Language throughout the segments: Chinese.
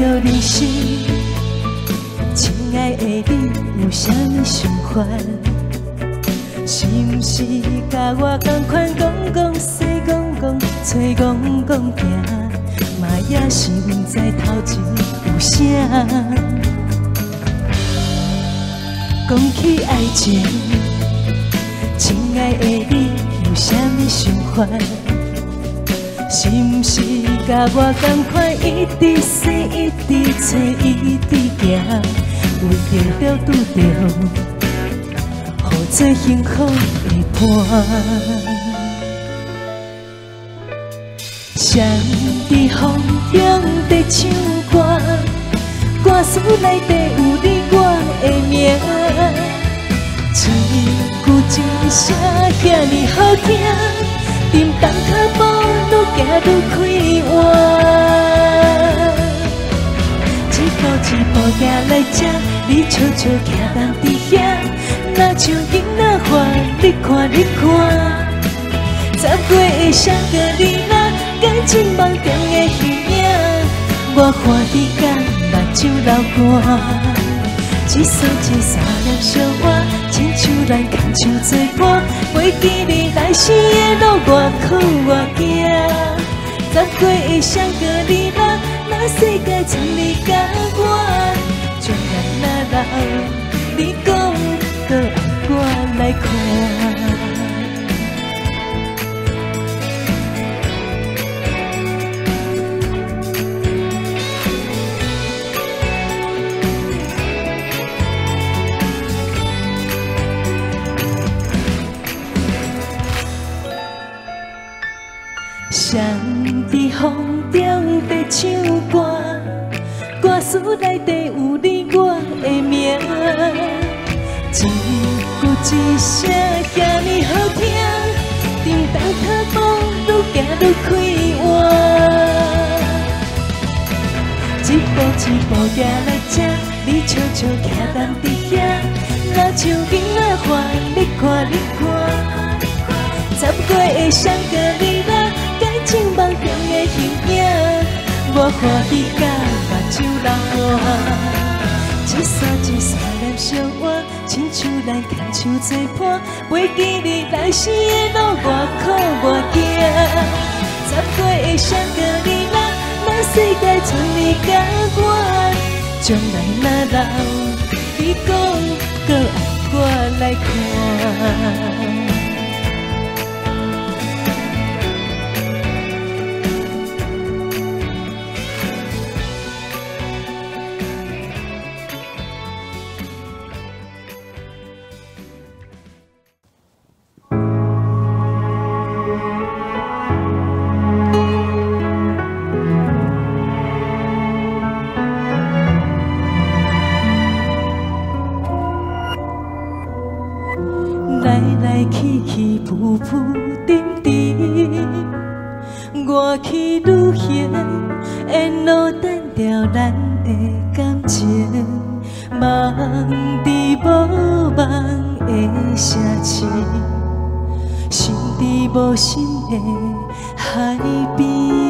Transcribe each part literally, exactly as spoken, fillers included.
人生，亲爱的你有啥物想法？是毋是甲我同款讲讲西讲讲，吹讲讲行，嘛也是毋知头前有啥。讲起爱情，亲爱的你有啥物想法？是毋是甲我同款，一直生，一直找，一直行，为着要拄着，好做幸福的伴。谁伫风中在唱歌？歌词内底有你我的名，一句一声遐尼好听。沉重脚步，愈行愈快活。一步一步行来这，你悄悄徛动伫遐，若像囡仔花，你看你看。十月的双哥你若感情梦中的虚影，我欢喜甲目睭流汗。一束一束念相偎，亲像咱牵手作伴，袂记你来时的路外苦外惊。十月的双哥你若若世界剩你甲我，将来若老，你讲搁爱我来看。谁伫风中在唱歌？歌词内底有你我的名，一句一声遐尼好听，沉重脚步愈行愈快活。一步一步行来这，你悄悄徛动伫遐，若像囡仔花，你看你看。十月的双哥你若情梦中的形影，我欢喜甲目睭流汗。一束一束念相偎，亲像咱牵手作伴，袂记你来时的路外苦外惊。十月的双哥你若若世界剩你甲我，将来若老，你讲搁爱我来看。来来去去，浮浮沉沉，我去旅行，沿路等着咱的感情，梦伫无梦的城市，心伫无心的海边，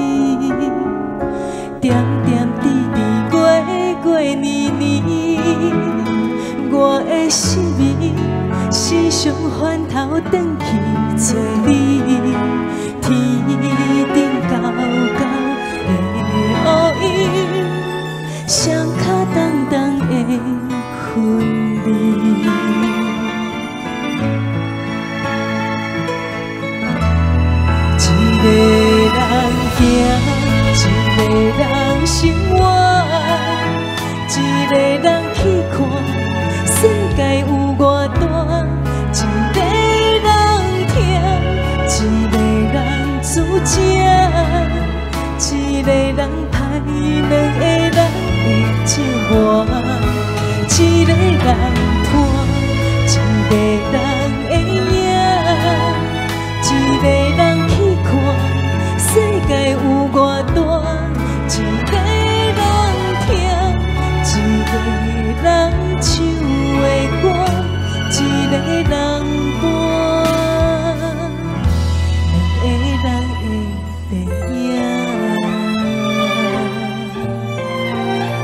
点点滴滴，月月年年，我的心意。时常翻头转去找你，天顶高高的乌云，双脚重重的分离。一个人行，一个人生活，一个人去看世界有偌大。一个人听，一个人主正，一个人歹，两个人的情话，一个人伴，一个人的影，一个人去看世界有偌大，一个人听，一个人唱的歌。一个人伴，两个人的电影。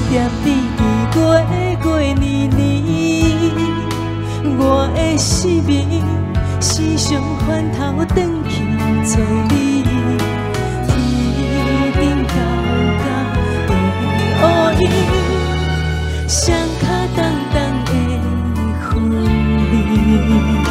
点滴滴，月月年年，我的生命时常翻头转去找你，天顶高高的乌云，双脚重重的分离。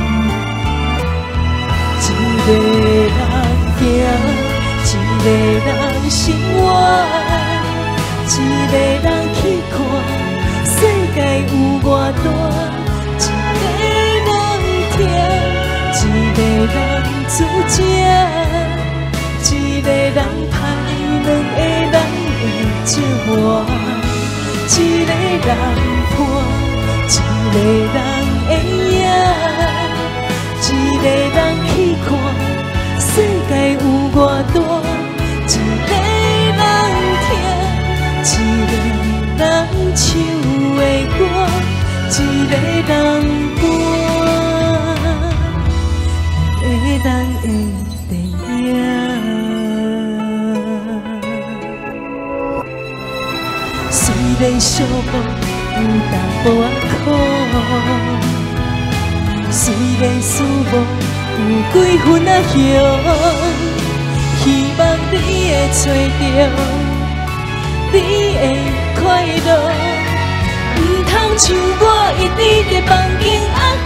一个人行，一个人生活，一个人去看世界有偌大，一个人听，一个人主食，一个人派两个人的照顾，一个人伴，一个人会赢。一个人去看世界有偌大，一个人听，一个人唱的歌，一个人伴，两个人的电影。虽然寂寞有淡薄仔苦。虽然思慕有几分仔凶，希望你会找到你的快乐，唔通像我一直在梦境阿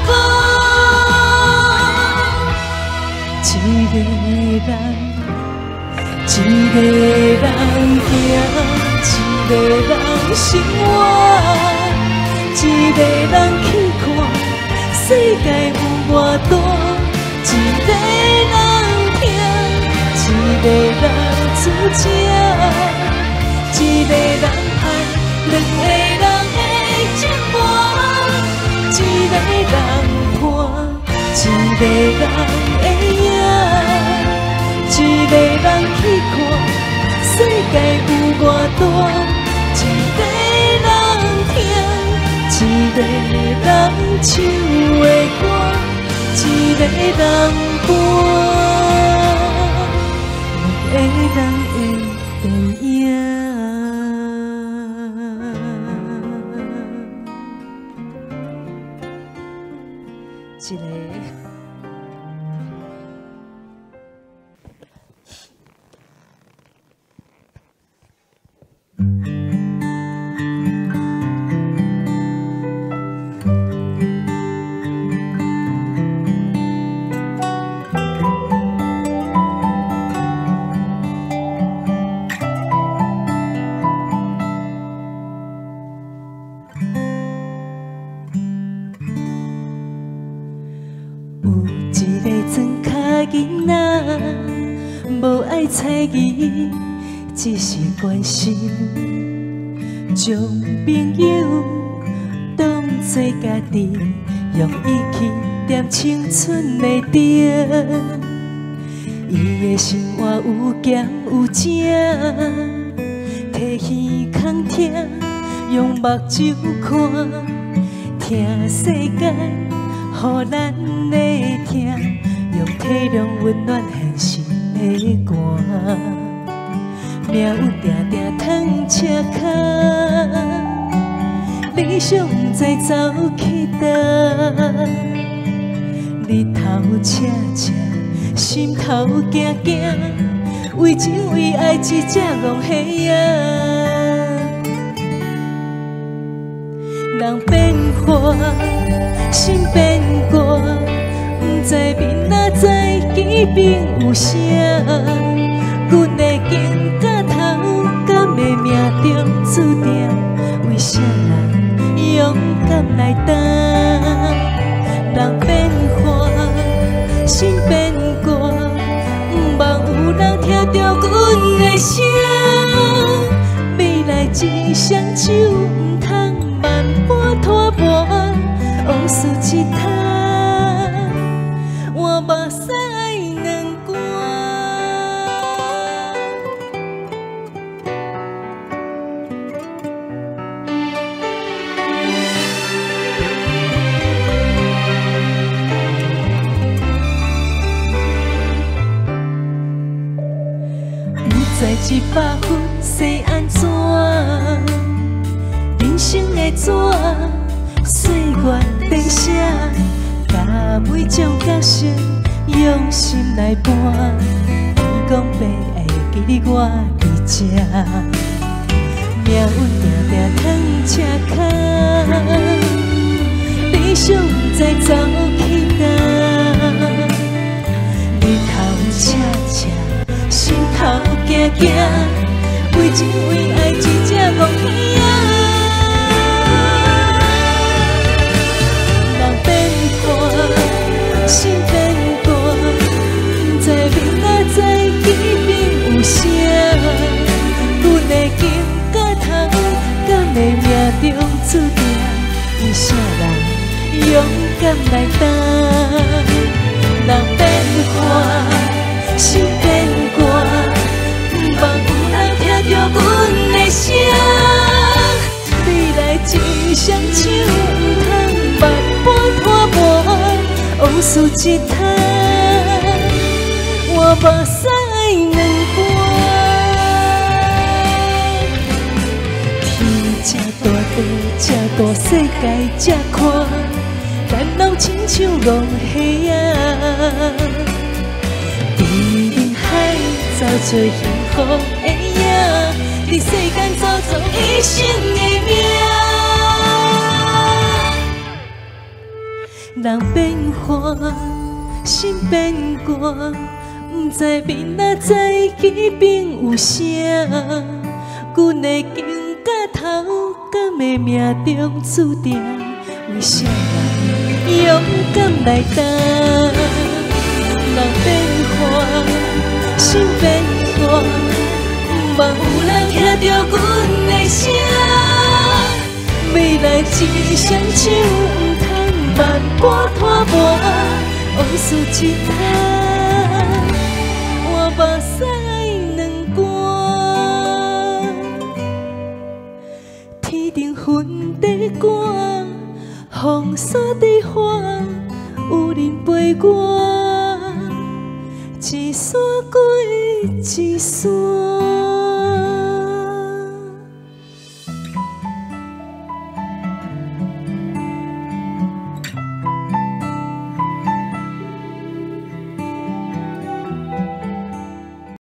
过。一个人，一个人行，一个人生活，一个人去看。世界有偌大，一个人听，一个人主食，一个人爱，两个人的折磨，一个人伴，一个人会赢，一个人去看世界有偌大，一个人听。一个人唱的歌，一个人伴，两个人的电影。一个。无爱猜疑，只是关心，将朋友当作家己，用意去踮青春的灯。伊的生活有咸有正，提耳空听，用目睭看，听世界，予咱的听，用体谅温暖现实。的歌，命有定定通车脚，理想在走去倒？日头赤赤，心头惊惊，为情为爱一只戆虾仔。人变化，心变卦。不知面仔载机兵有啥？阮的肩胛头，敢的命中注定，为啥人勇敢来担？人变化，心变卦，毋望有人听到阮的声。未来一双手，毋通慢半拖磨，往事一摊。我目屎两干，不知一百分是安怎？ 纸，岁月变写，甲每种角色用心来伴。天公伯会记你我伫这，命运定定通车脚，理想不知走去倒。日头赤赤，心头惊惊，为情为爱一只戆耳仔。人变卦，心变卦，不知明仔载见面有啥。阮的情到头，敢会命中注定？为啥人勇敢来担？人变卦，心变卦，不望有人听着阮的声。未来一双手，不通万般拖磨，往事一摊，我目屎两半。天这大地，这大世界，这宽。烦恼亲像浪花啊，伫人海走做幸福的影，伫世间走走一生的命。人变化，心变卦，不知明仔载见面有啥。阮的情到头，敢会命中注定？为啥人勇敢来担？人变化，心变卦，不望有人听着阮的声。未来一双手，不通万般拖磨，往事一摊，我目屎两半。天顶云在寒，风沙在花，有人陪我，一山过一山。